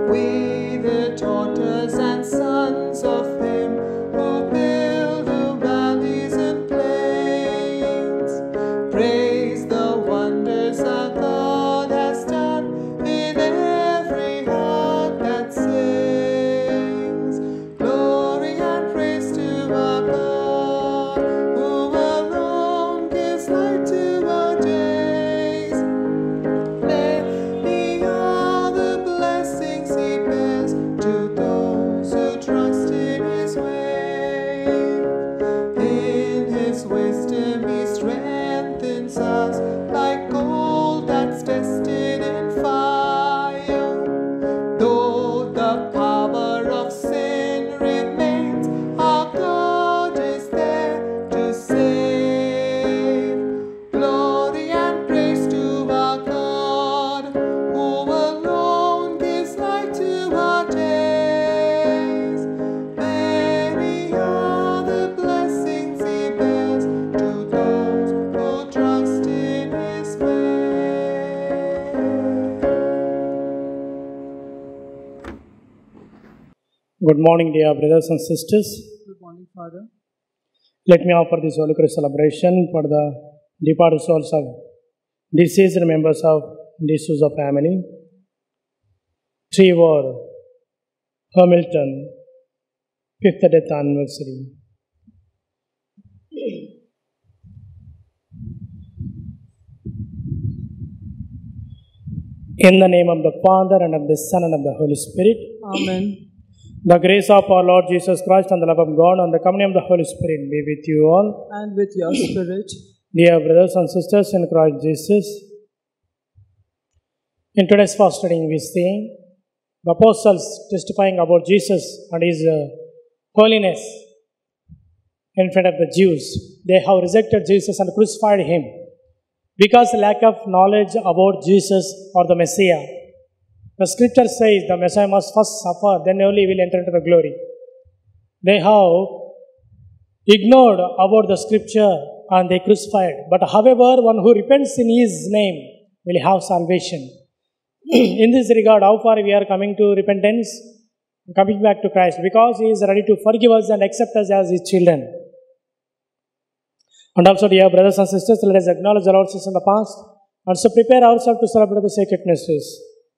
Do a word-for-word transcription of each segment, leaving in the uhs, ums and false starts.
We the daughters and sons of Him who build the valleys and plains, praise the wonders our God has done in every heart that sings. Glory and praise to our God, who alone gives light to our days. Many are the blessings He bears to those who trust in His way. In His wisdom He strengthens us like gold that's tested in fire. Though the power of sin remains, our God is there to save. Glory and praise to our God, who alone gives light to our days. Many are the blessings He bears to those who trust in His way. Good morning, dear brothers and sisters. Good morning, Father. Let me offer this Holy Cross celebration for the departed souls of deceased members of D'Souza family. Trevor Hamilton, fifth death anniversary. In the name of the Father, and of the Son, and of the Holy Spirit. Amen. The grace of our Lord Jesus Christ, and the love of God, and the communion of the Holy Spirit be with you all. And with your spirit. Dear brothers and sisters in Christ Jesus, in today's first reading we see the apostles testifying about Jesus and His uh, holiness in front of the Jews. They have rejected Jesus and crucified Him because lack of knowledge about Jesus or the Messiah. The scripture says the Messiah must first suffer, then only will enter into the glory. They have ignored about the scripture and they crucified. But however, one who repents in His name will have salvation. In this regard, how far we are coming to repentance? Coming back to Christ, because He is ready to forgive us and accept us as His children. And also, dear brothers and sisters, let us acknowledge the Lord's sins in the past and so prepare ourselves to celebrate the sacred mysteries.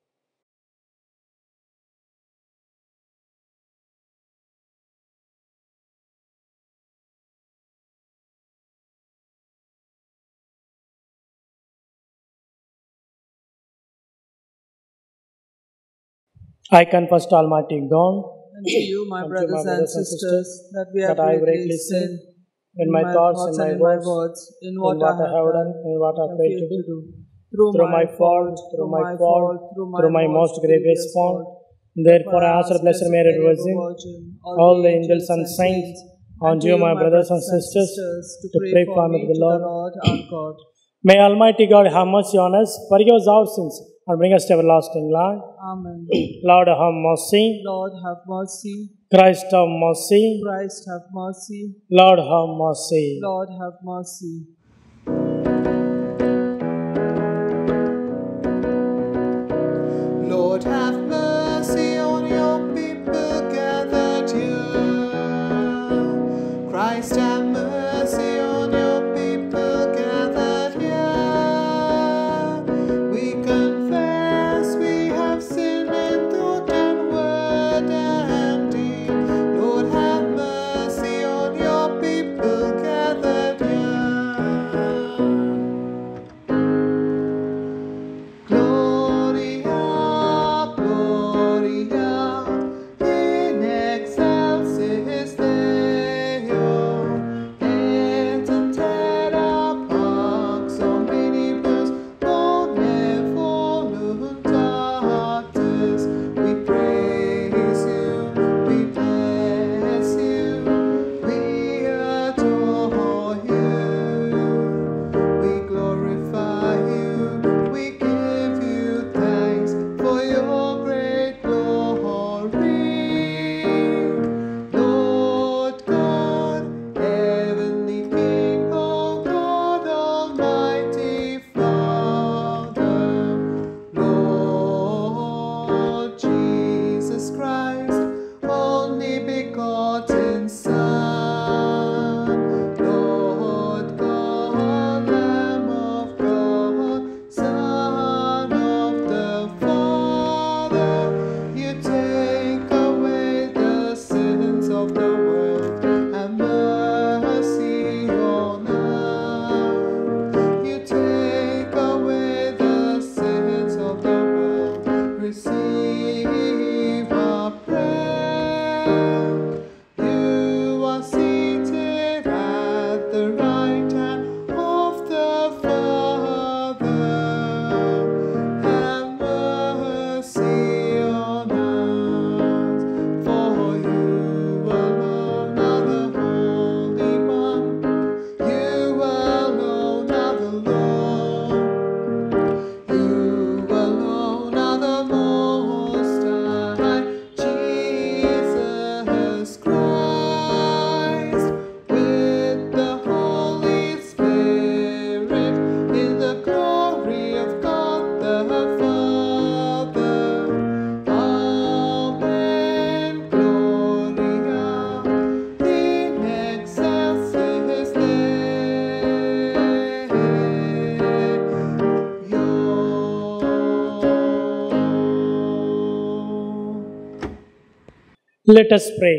I confess to Almighty God And to you, my and to brothers my and brothers and sisters, sisters, that we have that I greatly greatly sinned in my thoughts, in my and in my words, words, in in what, what I have done, in what I and failed to do. Through, Through my my fault, through my fault, through my most grievous fault. Therefore I ask the Blessed Mary, Virgin, all the angels and saints, and you, my brothers and sisters, to pray for me to the Lord. our God. May Almighty God have mercy on us, forgive us our sins, and bring us to everlasting life. Amen. Lord, have mercy. Lord, have mercy. Christ, have mercy. Christ, have mercy. Lord, have mercy. Lord, have mercy. Lord, have mercy on your people gathered here. Christ, have mercy on your people gathered here. We confess we have sinned in thought and word and deed. Lord, have mercy on your people gathered here. Gloria, Gloria, in excelsis Deo, et in terra pax hominibus bone voluntatis. We praise you, we bless you, we adore you, we glorify you, we give you thanks for your great glory. Let us pray.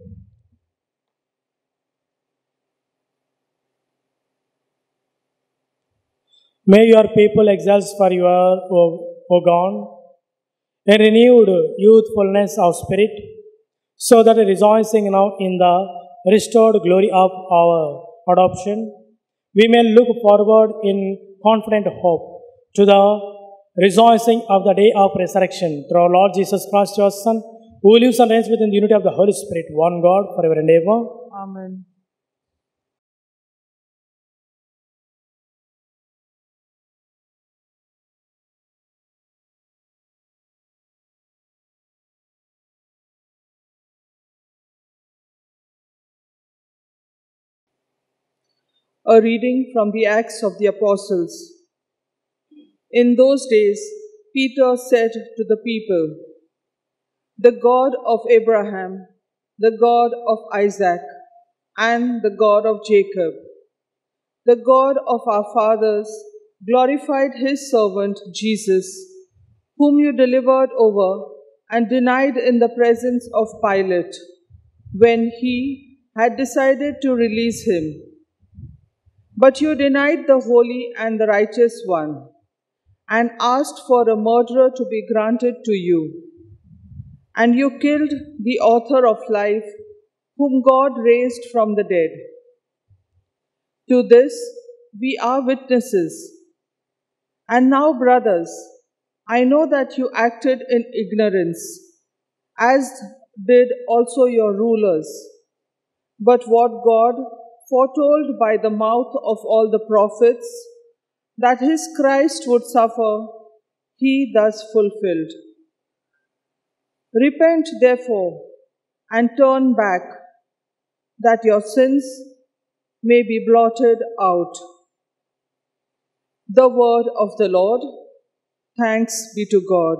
May your people exult for your, O, o God, a renewed youthfulness of spirit, so that rejoicing now in the restored glory of our adoption, we may look forward in confident hope to the rejoicing of the day of resurrection through our Lord Jesus Christ, your Son, who lives and reigns within the unity of the Holy Spirit, one God, forever and ever. Amen. A reading from the Acts of the Apostles. In those days, Peter said to the people, "The God of Abraham, the God of Isaac, and the God of Jacob, the God of our fathers, glorified his servant Jesus, whom you delivered over and denied in the presence of Pilate, when he had decided to release him. But you denied the Holy and the Righteous One, and asked for a murderer to be granted to you. And you killed the author of life, whom God raised from the dead. To this we are witnesses. And now, brothers, I know that you acted in ignorance, as did also your rulers. But what God foretold by the mouth of all the prophets, that his Christ would suffer, he thus fulfilled. Repent, therefore, and turn back, that your sins may be blotted out." The word of the Lord. Thanks be to God.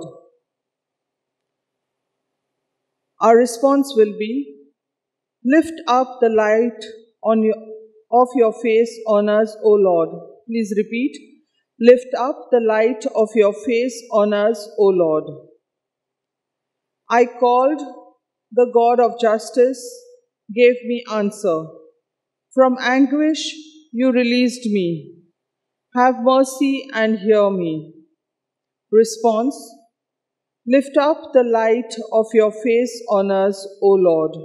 Our response will be, "Lift up the light on your, of your face on us, O Lord." Please repeat. "Lift up the light of your face on us, O Lord." I called, the God of justice gave me answer. From anguish you released me. Have mercy and hear me. Response: Lift up the light of your face on us, O Lord.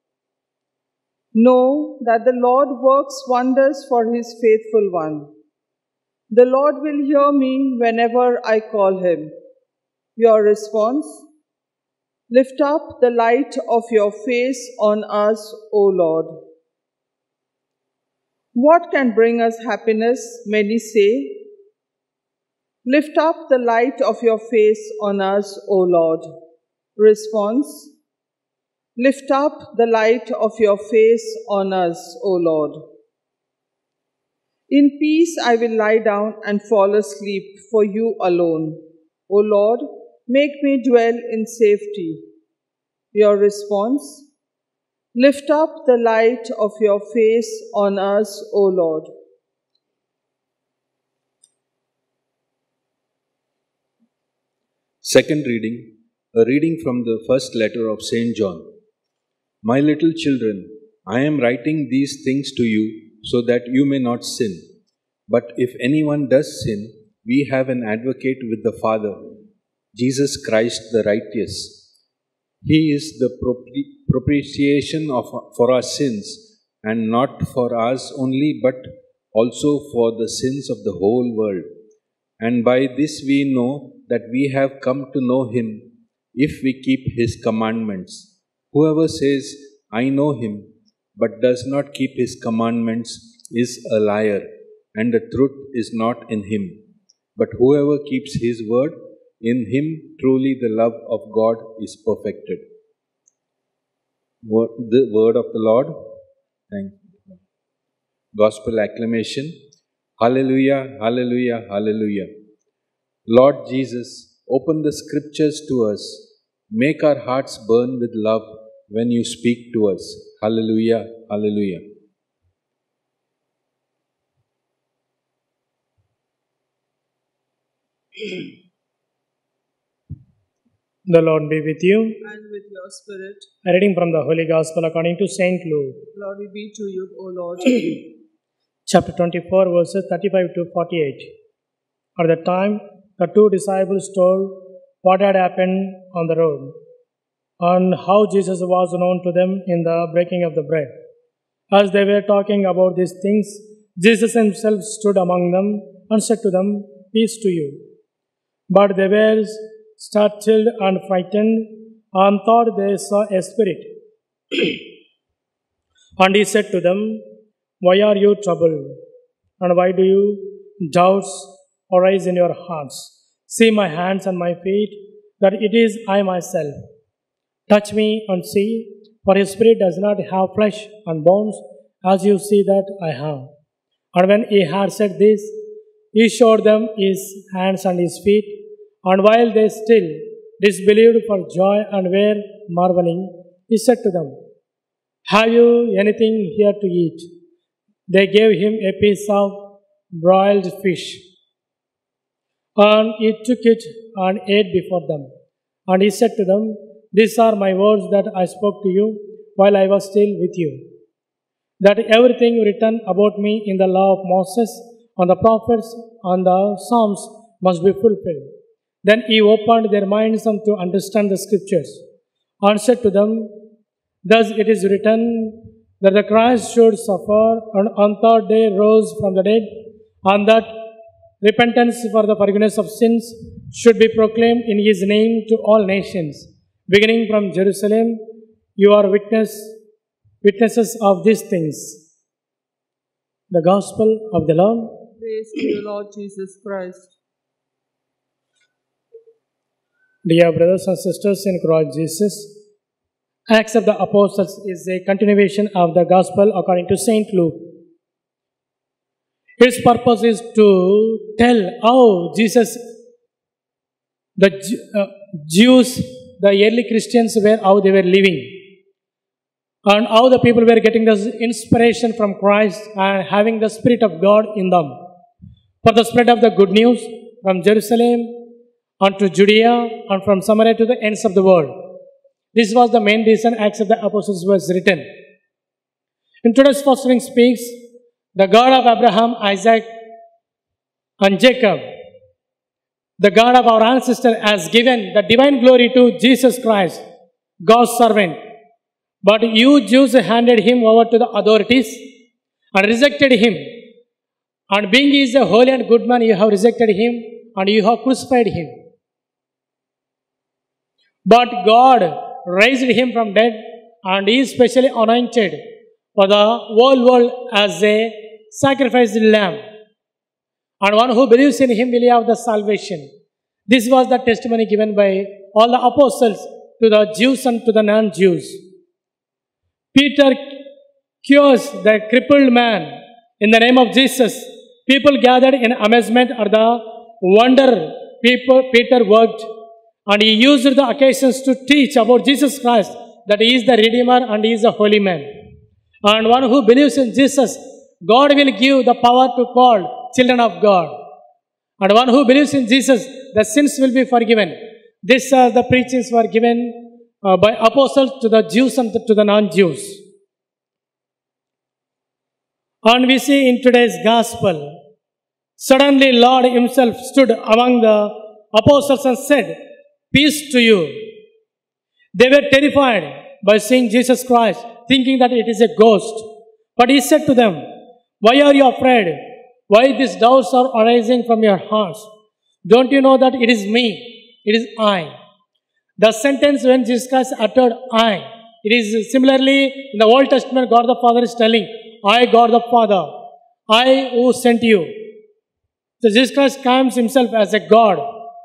Know that the Lord works wonders for his faithful one. The Lord will hear me whenever I call him. Your response: Lift up the light of your face on us, O Lord. What can bring us happiness? Many say. Lift up the light of your face on us, O Lord. Response: Lift up the light of your face on us, O Lord. In peace I will lie down and fall asleep for you alone. O Lord, make me dwell in safety. Your response: Lift up the light of your face on us, O Lord. Second reading, a reading from the first letter of Saint John. My little children, I am writing these things to you so that you may not sin. But if anyone does sin, we have an advocate with the Father, Jesus Christ the righteous. He is the propitiation of, for our sins, and not for ours only, but also for the sins of the whole world. And by this we know that we have come to know him, if we keep his commandments. Whoever says, I know him, but does not keep his commandments is a liar, and the truth is not in him. But whoever keeps his word, in him truly the love of God is perfected. The word of the Lord. Thank you. Gospel acclamation. Hallelujah, hallelujah, hallelujah. Lord Jesus, open the scriptures to us. Make our hearts burn with love when you speak to us. Hallelujah, hallelujah. The Lord be with you. And with your your spirit. A reading from the Holy Gospel according to Saint Luke, Glory be to you, O Lord. chapter twenty-four, verses thirty-five to forty-eight. At the time, the two disciples told what had happened on the road, and how Jesus was known to them in the breaking of the bread. As they were talking about these things, Jesus himself stood among them and said to them, "Peace to you." But they were startled and frightened and thought they saw a spirit. And he said to them, "Why are you troubled? And why do you doubts arise in your hearts? See my hands and my feet, that it is I myself. Touch me and see, for his spirit does not have flesh and bones, as you see that I have." And when he had said this, he showed them his hands and his feet. And while they still disbelieved for joy and were marveling, he said to them, "Have you anything here to eat?" They gave him a piece of broiled fish. And he took it and ate before them. And he said to them, "These are my words that I spoke to you while I was still with you, that everything written about me in the law of Moses, and the prophets, and the Psalms must be fulfilled." Then he opened their minds to understand the scriptures, and said to them, "Thus it is written that the Christ should suffer, and on third day rose from the dead, and that repentance for the forgiveness of sins should be proclaimed in his name to all nations, beginning from Jerusalem. You are witness, witnesses of these things." The Gospel of the Lord. Praise to you, Lord Jesus Christ. Dear brothers and sisters in Christ Jesus, Acts of the Apostles is a continuation of the Gospel according to Saint Luke. Its purpose is to tell how Jesus, the uh, Jews, the early Christians were, how they were living, and how the people were getting this inspiration from Christ and having the Spirit of God in them for the spread of the good news from Jerusalem unto Judea and from Samaria to the ends of the world. This was the main reason Acts of the Apostles was written. In today's first reading speaks, the God of Abraham, Isaac, and Jacob, the God of our ancestor, has given the divine glory to Jesus Christ, God's servant. But you Jews handed him over to the authorities and rejected him. And being he is a holy and good man, you have rejected him and you have crucified him. But God raised him from dead, and he is specially anointed for the whole world as a sacrificed lamb. And one who believes in him will have the salvation. This was the testimony given by all the apostles to the Jews and to the non-Jews. Peter cures the crippled man in the name of Jesus. People gathered in amazement at the wonder people, Peter worked, and he used the occasions to teach about Jesus Christ, that he is the Redeemer and he is a holy man. And one who believes in Jesus, God will give the power to call children of God. And one who believes in Jesus, the sins will be forgiven. These are the preachings were given uh, by apostles to the Jews and to the non-Jews. And we see in today's gospel, suddenly Lord himself stood among the apostles and said, "Peace to you." They were terrified by seeing Jesus Christ, thinking that it is a ghost. But he said to them, "Why are you afraid? Why these doubts are arising from your hearts? Don't you know that it is me? It is I." The sentence when Jesus Christ uttered I, it is similarly in the Old Testament, God the Father is telling, "I, God the Father, I who sent you." So Jesus Christ comes himself as a God.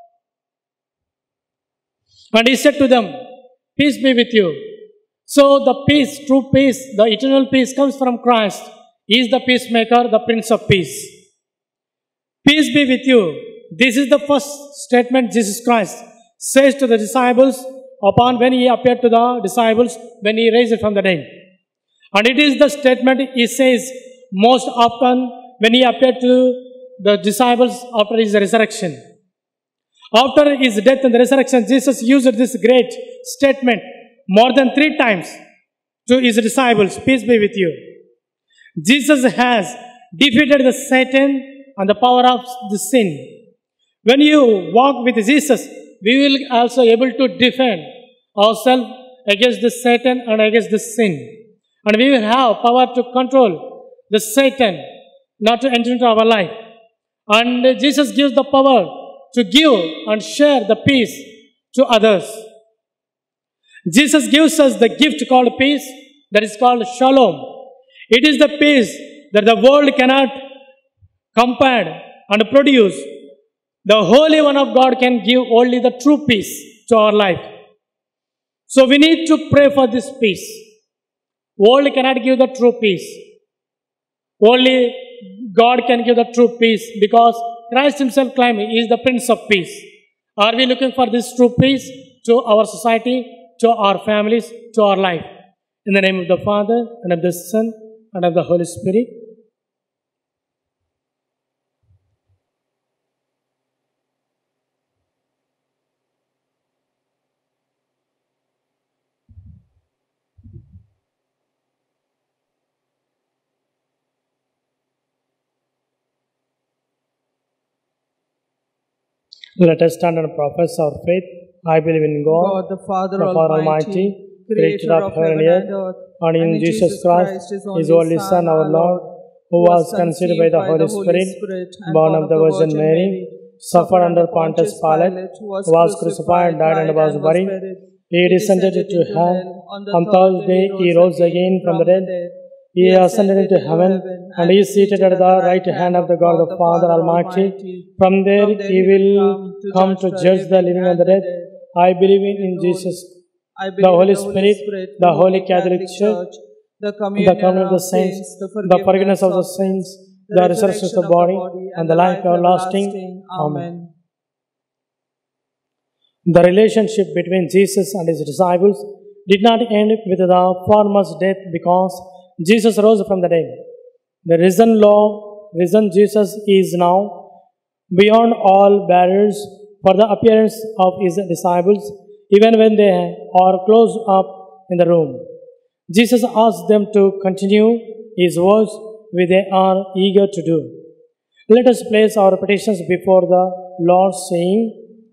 And he said to them, "Peace be with you." So the peace, true peace, the eternal peace comes from Christ. He is the peacemaker, the Prince of Peace. Peace be with you. This is the first statement Jesus Christ says to the disciples upon when he appeared to the disciples when he raised from the dead. And it is the statement he says most often when he appeared to the disciples after his resurrection. After his death and the resurrection, Jesus used this great statement more than three times to his disciples, peace be with you. Jesus has defeated the Satan and the power of the sin. When you walk with Jesus, we will also able to defend ourselves against the Satan and against the sin. And we will have power to control the Satan not to enter into our life. And Jesus gives the power to give and share the peace to others. Jesus gives us the gift called peace, that is called shalom. It is the peace that the world cannot compare and produce. The Holy One of God can give only the true peace to our life. So we need to pray for this peace. World cannot give the true peace. Only God can give the true peace, because Christ himself claimed he is the Prince of Peace. Are we looking for this true peace to our society, to our families, to our life? In the name of the Father, and of the Son, and of the Holy Spirit. Let us stand and profess our faith. I believe in God, God the Father, the Father Almighty, creator of heaven and earth, and in Jesus Christ, his only Son, our Lord, who was conceived by the Holy Spirit, born of the Virgin Mary, suffered under Pontius Pilate, was crucified, died, and was buried. He descended to hell. On third day he rose again from the dead. He ascended into heaven, and he is seated at the right hand of the God the Father Almighty. From there he will come to judge the living and the dead. I believe in Jesus, the Holy Spirit, the Holy Catholic Church, the the communion of the saints, the forgiveness of the sins, the resurrection of the body, and the life everlasting. Amen. The relationship between Jesus and his disciples did not end with the former's death, because Jesus rose from the dead. The risen Lord, risen Jesus is now beyond all barriers for the appearance of his disciples, even when they are close up in the room. Jesus asks them to continue his works, which they are eager to do. Let us place our petitions before the Lord, saying,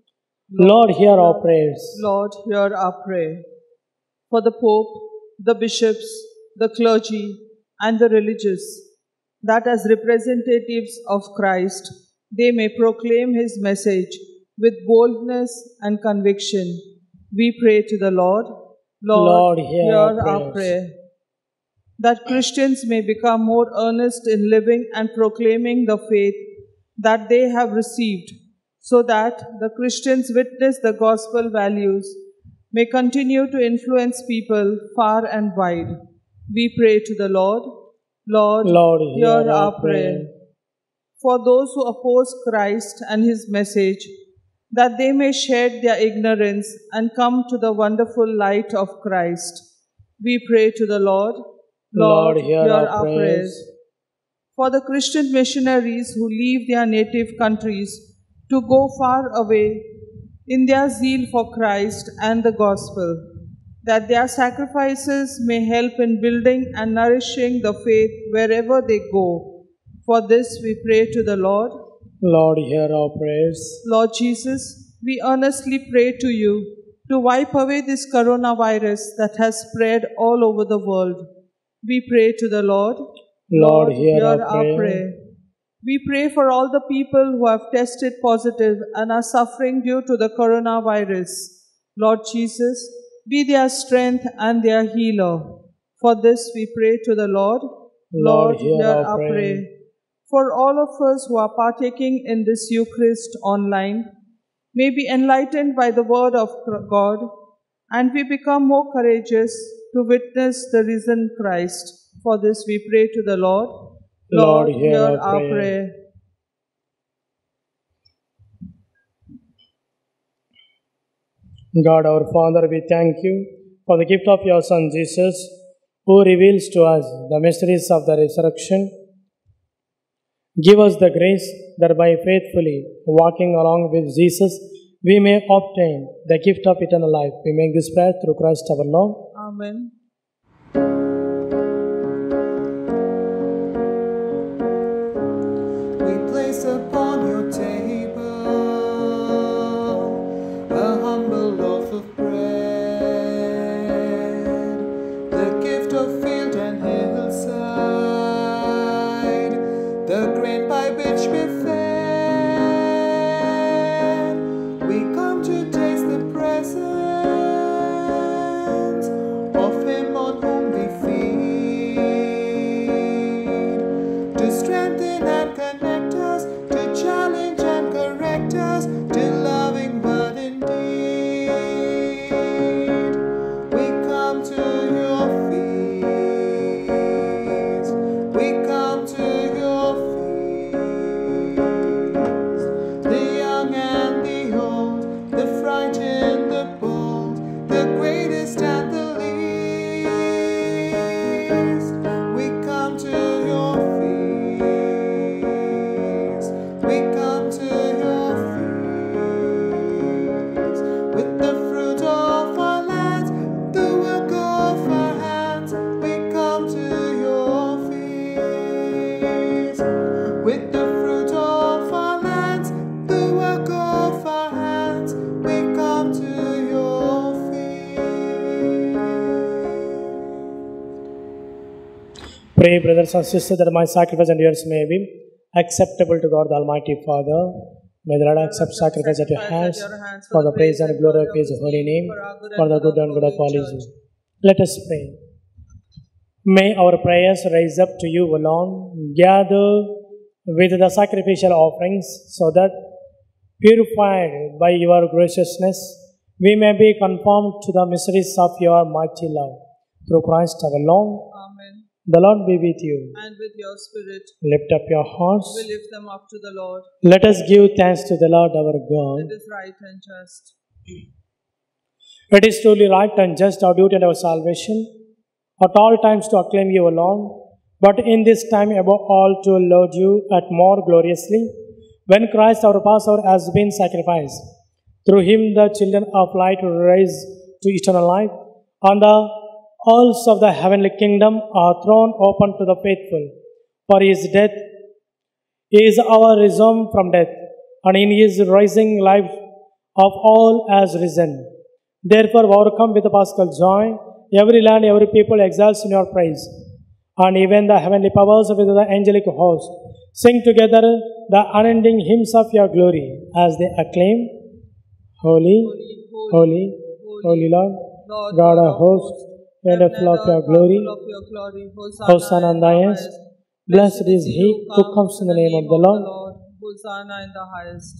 Lord, hear our prayers. Lord, hear our prayer. For the Pope, the bishops, the clergy, and the religious, that as representatives of Christ, they may proclaim his message with boldness and conviction. We pray to the Lord. Lord, Lord, hear hear our our prayers. prayer. That Christians may become more earnest in living and proclaiming the faith that they have received, so that the Christians witness the gospel values may continue to influence people far and wide. We pray to the Lord. Lord, Lord, hear our prayer. For those who oppose Christ and his message, that they may shed their ignorance and come to the wonderful light of Christ. We pray to the Lord. Lord, hear our prayers. For the Christian missionaries who leave their native countries to go far away in their zeal for Christ and the gospel, that their sacrifices may help in building and nourishing the faith wherever they go. For this we pray to the Lord. Lord, hear our prayers. Lord Jesus, we earnestly pray to you to wipe away this coronavirus that has spread all over the world. We pray to the Lord. Lord, hear our prayer. We pray for all the people who have tested positive and are suffering due to the coronavirus. Lord Jesus, be their strength and their healer. For this we pray to the Lord. Lord, hear our prayer. For all of us who are partaking in this Eucharist online, may be enlightened by the word of God, and we become more courageous to witness the risen Christ. For this we pray to the Lord. Lord, hear our prayer. God our Father, we thank you for the gift of your Son Jesus, who reveals to us the mysteries of the resurrection. Give us the grace that by faithfully walking along with Jesus, we may obtain the gift of eternal life. We make this prayer through Christ our Lord. Amen. We place upon your table a humble loaf of bread, the gift of field and hillside, the grain by which we're fed. We come to taste the presence of Him on whom we feed, to strengthen and connect us, to challenge and correct us, to loving word and deed. We come to your feast. We come to your feast. The young and the old, the frightened, the bold, the greatest and the least. We come to your feast. We come to your feast. With the fruit of our lands, the work of our hands, we come to your feast. With the fruit of our lands, the work of our hands, we come to your feast. Pray, brothers and sisters, that my sacrifice and yours may be acceptable to God the Almighty Father. May the Lord accept sacrifice at your hands for the praise and glory of His holy name, for the good and good of all His. Let us pray. May our prayers rise up to you alone, gather with the sacrificial offerings, so that, purified by your graciousness, we may be conformed to the mysteries of your mighty love. Through Christ our Lord. Amen. The Lord be with you. And with your spirit, Lift up your hearts. we lift them up to the Lord. Let us give thanks to the Lord our God. It is right and just. It is truly right and just, our duty and our salvation, at all times to acclaim you alone, but in this time above all to laud you at more gloriously, when Christ our Passover has been sacrificed. Through him the children of light will rise to eternal life, and the halls of the heavenly kingdom are thrown open to the faithful. For his death is our risen from death, and in his rising life of all has risen. Therefore, overcome with the paschal joy, every land, every people exalts in your praise. And even the heavenly powers with the angelic host sing together the unending hymns of your glory as they acclaim, Holy, holy, holy Lord, Lord, God of hosts, and full of your glory, full of your glory. Hosanna in the highest. Blessed is he who comes in the name of the Lord. Hosanna in the highest.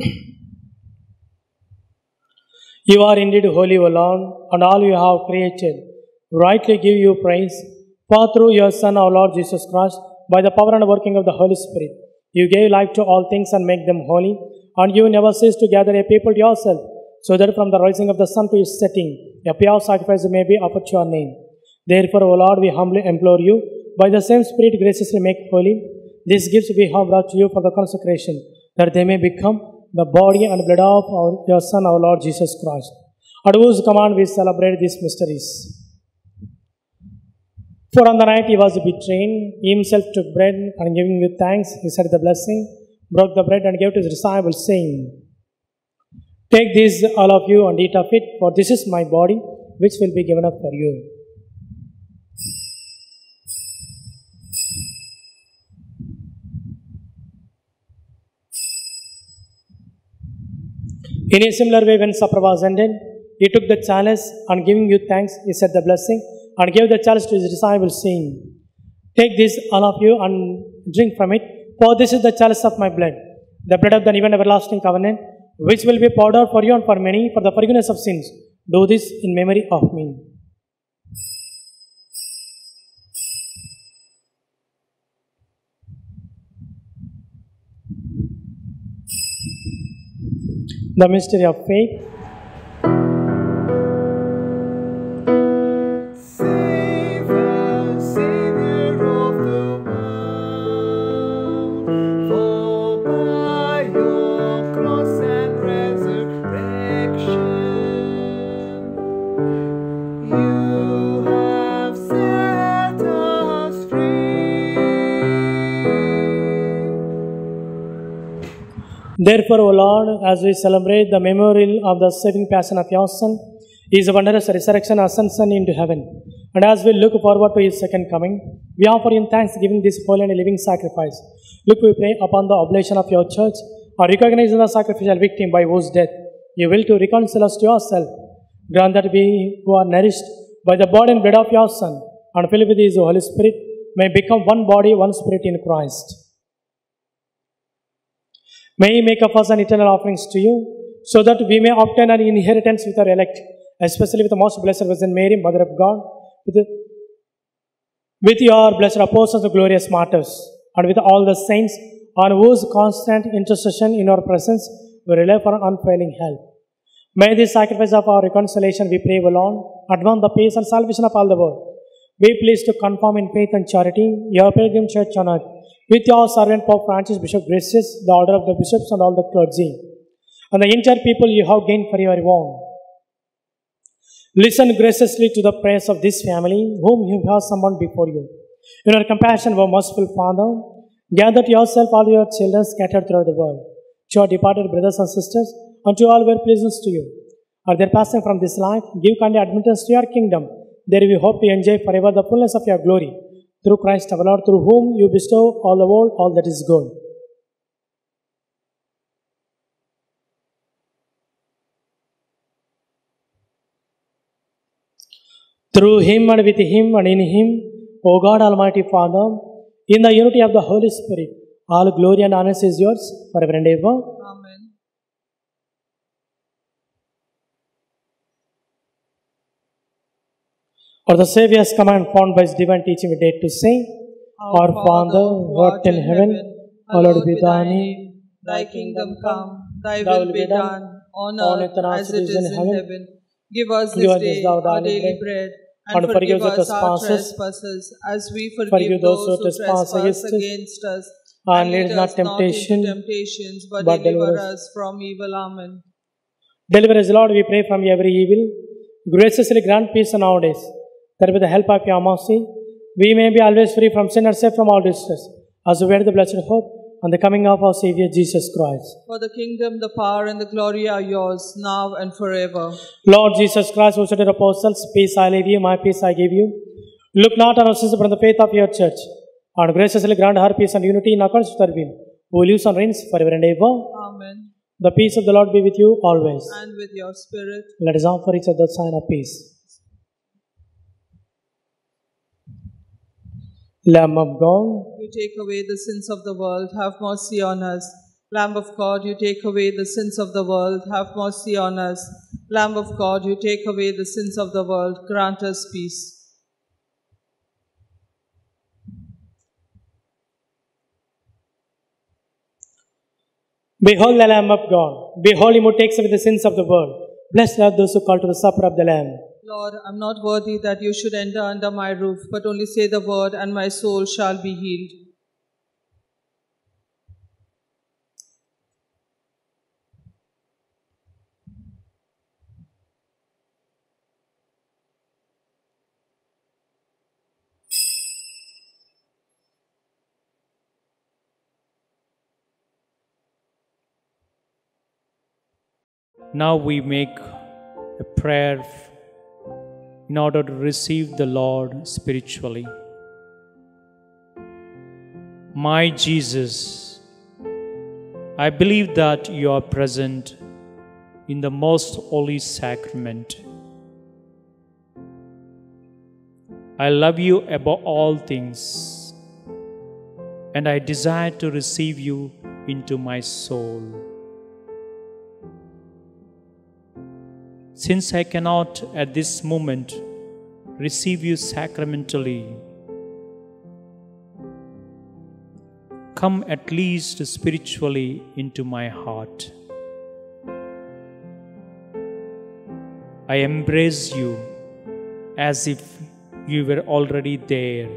You are indeed holy, O Lord, and all you have created rightly give you praise. For through your Son, our Lord Jesus Christ, by the power and working of the Holy Spirit, you gave life to all things and make them holy, and you never cease to gather a people to yourself, so that from the rising of the sun to its setting, a pure sacrifice may be offered to your name. Therefore, O Lord, we humbly implore you, by the same Spirit graciously make holy these gifts we have brought to you for the consecration, that they may become the body and blood of our, your Son, our Lord Jesus Christ, at whose command we celebrate these mysteries. For on the night he was betrayed, he himself took bread, and giving you thanks, he said the blessing, broke the bread, and gave to his disciples, saying, Take this, all of you, and eat of it, for this is my body, which will be given up for you. In a similar way, when supper was ended, he took the chalice, and giving you thanks, he said the blessing, and gave the chalice to his disciples, saying, Take this, all of you, and drink from it, for this is the chalice of my blood, the blood of the new and everlasting covenant, which will be poured out for you and for many for the forgiveness of sins. Do this in memory of me. The mystery of faith. Save us, Savior of the world, for by your cross and resurrection Therefore, O Lord, as we celebrate the memorial of the saving passion of your Son, his wondrous resurrection, ascension into heaven, and as we look forward to his second coming, we offer in thanksgiving this holy and living sacrifice. Look, we pray upon the oblation of your church, or recognizing the sacrificial victim by whose death you will to reconcile us to yourself. Grant that we who are nourished by the body and blood of your Son, and filled with his Holy Spirit, may become one body, one spirit in Christ. May he make of us an eternal offerings to you, so that we may obtain an inheritance with our elect, especially with the most blessed Virgin Mary, Mother of God, with, the, with your blessed apostles, the glorious martyrs, and with all the saints, on whose constant intercession in our presence we rely for unfailing help. May this sacrifice of our reconciliation, we pray, O Lord, advance the peace and salvation of all the world. Be pleased to confirm in faith and charity your pilgrim church on earth, with your servant Pope Francis, Bishop Gracious, the order of the bishops and all the clergy, and the entire people you have gained for your own. Listen graciously to the prayers of this family, whom you have summoned before you. In your compassion, O merciful Father, gather to yourself all your children scattered throughout the world, to your departed brothers and sisters, and to all who are pleasant to you. Are they passing from this life? Give kindly admittance to your kingdom. There we hope to enjoy forever the fullness of your glory. Through Christ our Lord, through whom you bestow all the world all that is good. Through him and with him and in him, O God Almighty Father, in the unity of the Holy Spirit, all glory and honor is yours forever and ever. Amen. Or the Saviour's command found by his divine teaching, we dare to say, Our Father, who art in heaven, hallowed be thy name. Thy kingdom come, thy will be done, on earth as it is in heaven. Give us this day our daily bread, and forgive us our trespasses, as we forgive those who trespass against us. And lead us not into temptations, but deliver us from evil. Amen. Deliver us, Lord, we pray, from every evil. Graciously grant peace in our days, that with the help of your mercy, we may be always free from sin and safe from all distress, as we wait the blessed hope and the coming of our Savior Jesus Christ. For the kingdom, the power, and the glory are yours, now and forever. Lord Jesus Christ, who said to the apostles, Peace I leave you, my peace I give you. Look not on our sins, but on the faith of your church, and graciously grant her peace and unity in accordance with her will, who lives and reigns forever and ever. Amen. The peace of the Lord be with you always. And with your spirit. Let us offer each other the sign of peace. Lamb of God, you take away the sins of the world, have mercy on us. Lamb of God, you take away the sins of the world, have mercy on us. Lamb of God, you take away the sins of the world, grant us peace. Behold the Lamb of God. Behold him who takes away the sins of the world. Blessed are those who call to the supper of the Lamb. Lord, I am not worthy that you should enter under my roof, but only say the word, and my soul shall be healed. Now we make a prayer in order to receive the Lord spiritually. My Jesus, I believe that you are present in the most holy sacrament. I love you above all things, and I desire to receive you into my soul. Since I cannot at this moment receive you sacramentally, come at least spiritually into my heart. I embrace you as if you were already there,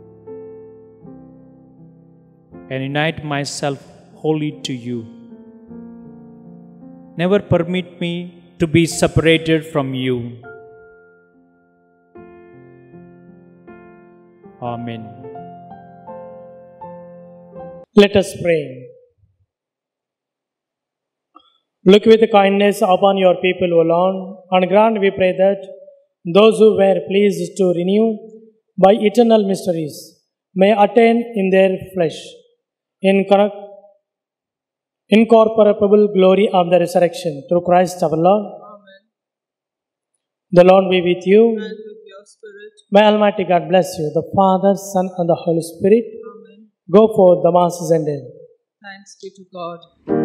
and unite myself wholly to you. Never permit me to be separated from you. Amen. Let us pray. Look with kindness upon your people, O Lord, and grant, we pray, that those who were pleased to renew by eternal mysteries may attain in their flesh incor- incorporeal glory of the resurrection through Christ our Lord. Amen. The Lord be with you. And with your spirit. May Almighty God bless you, the Father, Son, and the Holy Spirit. Amen. Go forth, the Mass is ended. Thanks be to God.